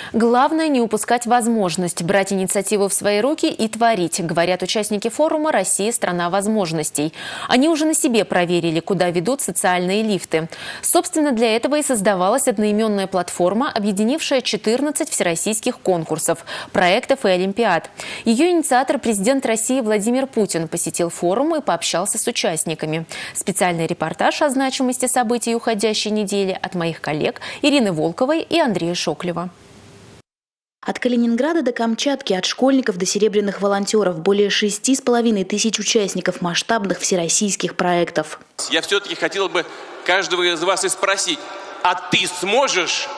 Главное – не упускать возможность, брать инициативу в свои руки и творить, говорят участники форума «Россия – страна возможностей». Они уже на себе проверили, куда ведут социальные лифты. Собственно, для этого и создавалась одноименная платформа, объединившая 14 всероссийских конкурсов, проектов и олимпиад. Ее инициатор, президент России Владимир Путин, посетил форум и пообщался с участниками. Специальный репортаж о значимости событий уходящей недели от моих коллег Ирины Волковой и Андрея Шоклева. От Калининграда до Камчатки, от школьников до серебряных волонтеров, более 6,5 тысяч участников масштабных всероссийских проектов. Я все-таки хотел бы каждого из вас и спросить, а ты сможешь?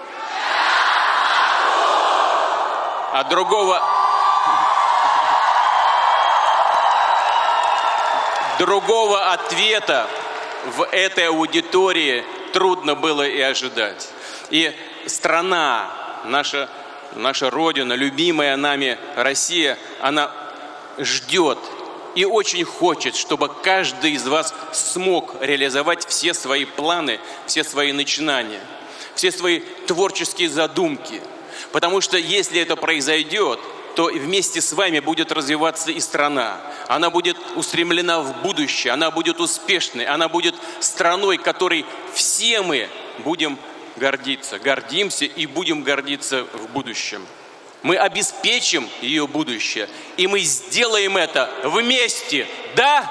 А другого ответа в этой аудитории трудно было и ожидать. И страна, наша Родина, любимая нами Россия, она ждет и очень хочет, чтобы каждый из вас смог реализовать все свои планы, все свои начинания, все свои творческие задумки. Потому что если это произойдет, то вместе с вами будет развиваться и страна. Она будет устремлена в будущее, она будет успешной, она будет страной, которой все мы будем гордимся и будем гордиться в будущем. Мы обеспечим ее будущее, и мы сделаем это вместе, да?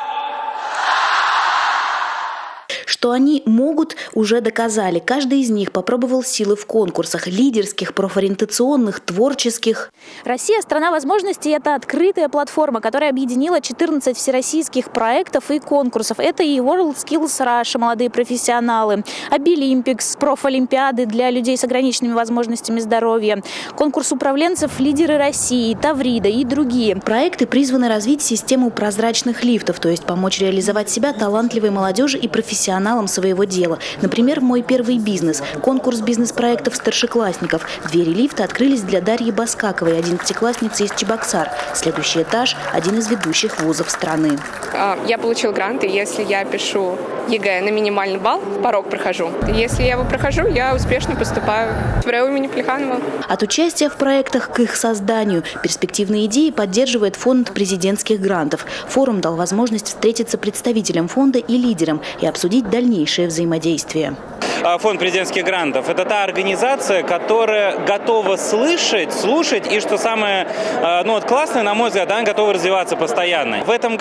Что они могут, уже доказали. Каждый из них попробовал силы в конкурсах – лидерских, профориентационных, творческих. «Россия – страна возможностей» – это открытая платформа, которая объединила 14 всероссийских проектов и конкурсов. Это и WorldSkills Russia, молодые профессионалы, Abilimpics, профолимпиады для людей с ограниченными возможностями здоровья, конкурс управленцев «Лидеры России», Таврида и другие. Проекты призваны развить систему прозрачных лифтов, то есть помочь реализовать себя талантливой молодежи и профессионалам своего дела. Например, «Мой первый бизнес» – конкурс бизнес-проектов старшеклассников. Двери лифта открылись для Дарьи Баскаковой, 11-классницы из Чебоксар. Следующий этаж – один из ведущих вузов страны. Я получил грант, и если я пишу ЕГЭ на минимальный балл, порог прохожу. Если я его прохожу, я успешно поступаю в РАО имени Плеханова. От участия в проектах к их созданию перспективные идеи поддерживает фонд президентских грантов. Форум дал возможность встретиться представителям фонда и лидерам и обсудить дальнейшее взаимодействие. Фонд президентских грантов – это та организация, которая готова слушать и, что самое классное, на мой взгляд, она готова развиваться постоянно. В этом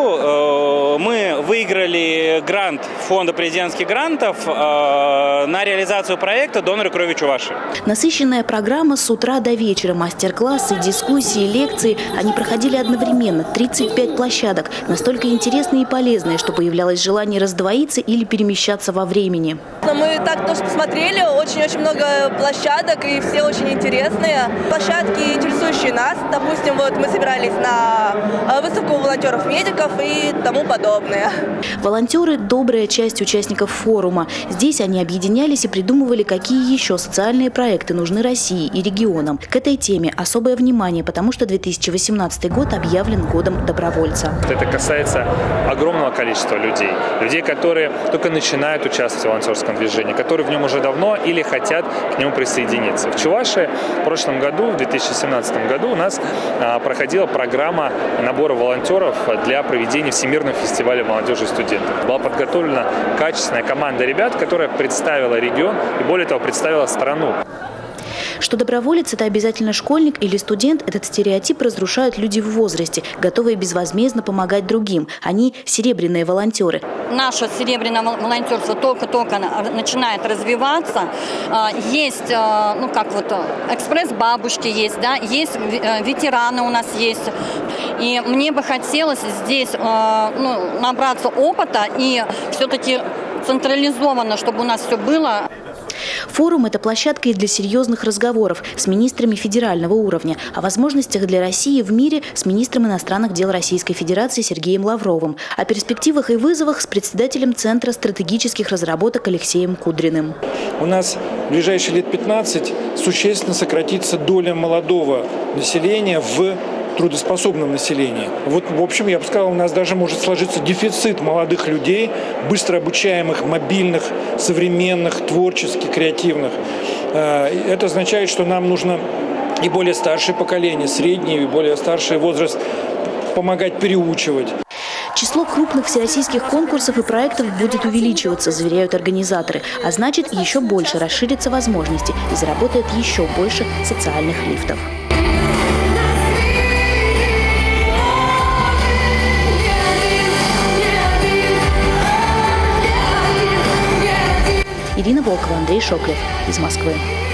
году мы выиграли грант Фонда президентских грантов на реализацию проекта «Доноры крови Чувашии». Насыщенная программа с утра до вечера, мастер-классы, дискуссии, лекции. Они проходили одновременно, 35 площадок, настолько интересные и полезные, что появлялось желание раздвоиться или перемещаться во времени. Мы так тоже посмотрели, очень много площадок, и все очень интересные. Площадки, интересующие нас. Допустим, мы собирались на выставку волонтеров-медиков и тому подобное. Волонтеры – добрая часть участников форума. Здесь они объединялись и придумывали, какие еще социальные проекты нужны России и регионам. К этой теме особое внимание, потому что 2018 год объявлен годом добровольца. Это касается огромного количества людей. Людей, которые только начинают участвовать в волонтерском движении, которые в нем уже давно или хотят к нему присоединиться. В Чувашии в прошлом году, в 2017 году, у нас проходила программа набора волонтеров для проведения Всемирного фестиваля молодежи и студентов. Была подготовлена качественная команда ребят, которая представила регион и, более того, представила страну. Что доброволец – это обязательно школьник или студент, этот стереотип разрушают люди в возрасте, готовые безвозмездно помогать другим. Они – серебряные волонтеры. Наше серебряное волонтерство только-только начинает развиваться. Есть, экспресс-бабушки есть, да, есть ветераны у нас есть. И мне бы хотелось здесь набраться опыта и все-таки централизованно, чтобы у нас все было. Форум – это площадка и для серьезных разговоров с министрами федерального уровня, о возможностях для России в мире с министром иностранных дел Российской Федерации Сергеем Лавровым, о перспективах и вызовах с председателем Центра стратегических разработок Алексеем Кудриным. У нас в ближайшие лет 15 существенно сократится доля молодого населения в трудоспособном населении. Вот, в общем, я бы сказал, у нас даже может сложиться дефицит молодых людей, быстро обучаемых, мобильных, современных, творческих, креативных. Это означает, что нам нужно и более старшее поколение, средний и более старший возраст помогать переучивать. Число крупных всероссийских конкурсов и проектов будет увеличиваться, заверяют организаторы. А значит, еще больше расширятся возможности и заработает еще больше социальных лифтов. Ирина Волкова, Андрей Шоклев из Москвы.